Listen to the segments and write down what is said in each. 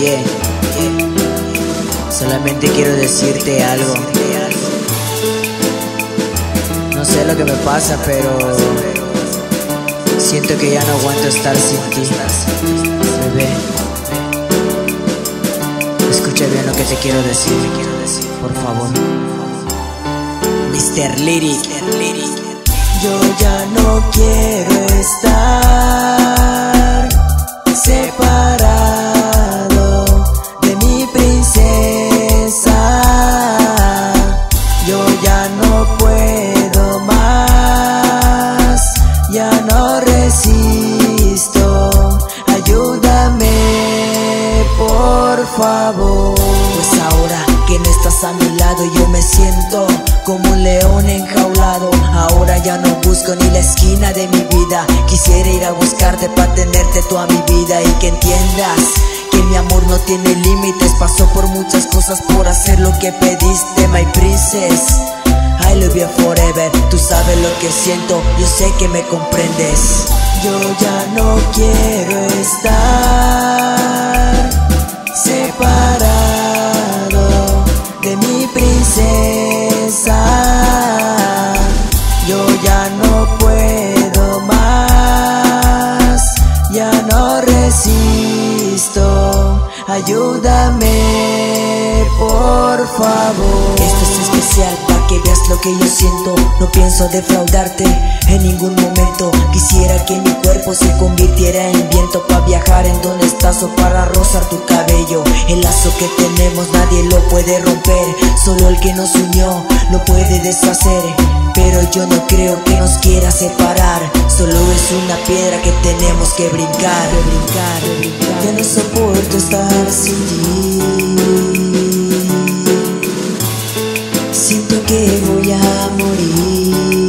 Oye, solamente quiero decirte algo. No sé lo que me pasa, pero siento que ya no aguanto estar sin ti. Bebé, escucha bien lo que te quiero decir, por favor. Mr. Lyric. Yo ya no quiero estar separado de mi princesa. Yo ya no puedo más, ya no resisto. Ayúdame, por favor. Pues ahora que no estás a mi lado, yo me siento como un león enjaulado. Ahora ya no busco ni la esquina de mi vida. Quisiera ir a buscarte para tenerte toda mi vida y que entiendas que mi amor no tiene límites. Pasó por muchas cosas por hacer lo que pediste, my princess. I love you forever. Tú sabes lo que siento, yo sé que me comprendes. Yo ya no quiero estar separado de mi princesa. Yo ya no puedo más, ya no resisto. Ayúdame, por favor. Esto es especial para que veas lo que yo siento. No pienso defraudarte en ningún momento. Quisiera que mi cuerpo se convirtiera en viento para viajar en donde estás o para rozar tu cabello. El lazo que tenemos nadie lo puede romper, solo el que nos unió lo puede deshacer. Pero yo no creo que nos quiera separar, solo es una piedra que tenemos que brincar. Ya no soporto estar sin ti. Siento que voy a morir.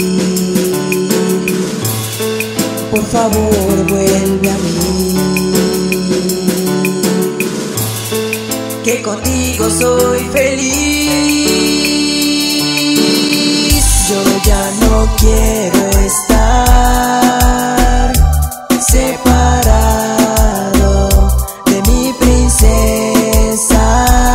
Por favor, vuelve a mí, que contigo soy feliz. Yo ya no quiero estar separado de mi princesa.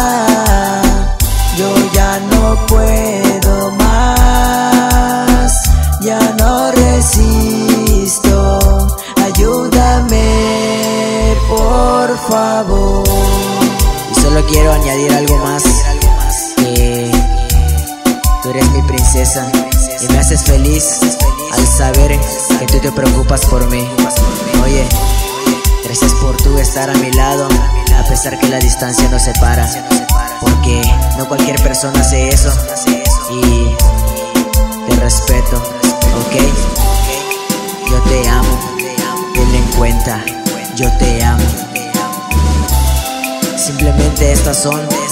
Yo ya no puedo más, ya no resisto. Ayúdame, por favor. Y solo quiero añadir algo más, que tú eres mi princesa y me haces feliz al saber que tú te preocupas por mí. Oye, gracias por tú estar a mi lado, a pesar que la distancia nos separa, porque no cualquier persona hace eso, y te respeto, ok. Yo te amo, tenlo en cuenta, yo te amo. Simplemente estas son